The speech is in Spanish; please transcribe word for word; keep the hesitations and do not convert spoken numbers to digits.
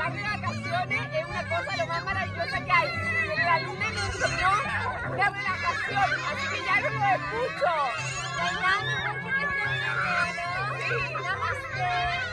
estar de vacaciones es una cosa lo más maravillosa que hay. Pero la luna me enseñó una relajación, así que ya no lo escucho. No hay nada mejor que nuestra luna, ¿no? Sí. Namaste.